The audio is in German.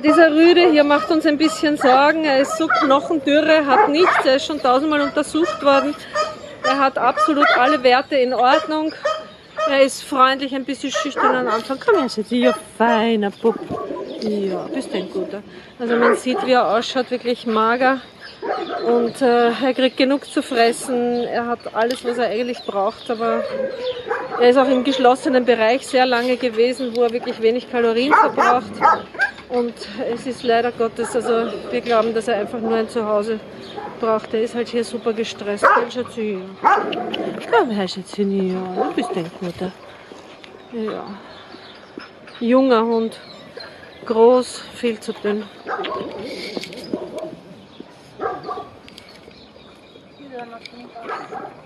dieser Rüde hier macht uns ein bisschen Sorgen. Er ist so knochendürre, hat nichts, er ist schon 1000-mal untersucht worden. Er hat absolut alle Werte in Ordnung. Er ist freundlich, ein bisschen schüchtern am Anfang. Komm her, Schatzi, ja, feiner Bub. Ja, bist ein guter. Also man sieht, wie er ausschaut, wirklich mager. Und er kriegt genug zu fressen. Er hat alles, was er eigentlich braucht, aber er ist auch im geschlossenen Bereich sehr lange gewesen, wo er wirklich wenig Kalorien verbraucht. Und es ist leider Gottes, also wir glauben, dass er einfach nur ein Zuhause braucht. Er ist halt hier super gestresst. Gell, Schatzi? Komm her, Schatzi, ja, du bist ein guter. Ja. Junger Hund. Groß, viel zu dünn. Wieder macht